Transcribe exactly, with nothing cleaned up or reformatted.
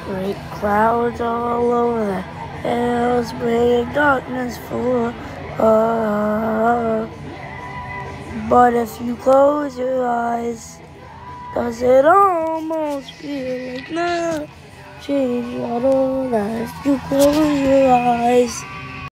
Great clouds all over the hills, bring darkness for us. But if you close your eyes, does it almost feel like now? Change your life, you close your eyes.